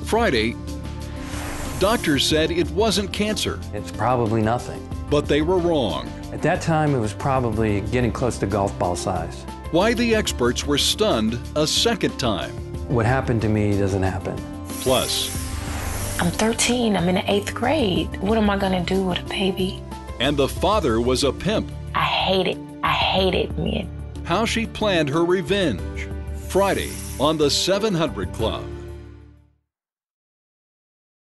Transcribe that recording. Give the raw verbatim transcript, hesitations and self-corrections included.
Friday, doctors said it wasn't cancer, It's probably nothing. but they were wrong. At that time, it was probably getting close to golf ball size. Why the experts were stunned a second time. What happened to me doesn't happen. Plus, I'm thirteen, I'm in the eighth grade. What am I gonna do with a baby? and the father was a pimp. I hate it, I hated men. How she planned her revenge. Friday on the seven hundred Club.